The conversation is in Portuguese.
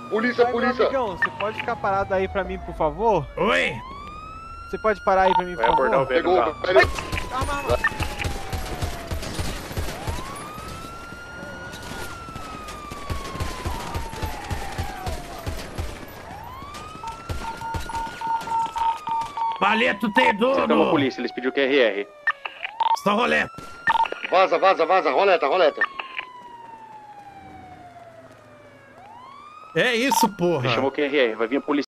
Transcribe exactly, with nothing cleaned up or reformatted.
Polícia, Vai, meu polícia. amigão, você pode ficar parado aí pra mim, por favor? Oi? Você pode parar aí pra mim, por Vai abordar o favor? velho Pegou, carro. pera aí. Arma, arma. Palito tem Chama a dono! polícia, eles pediram Q R R. Só roleta. Vaza, vaza, vaza. Roleta, roleta. É isso, porra. Ele chamou Q R R, vai vir a polícia.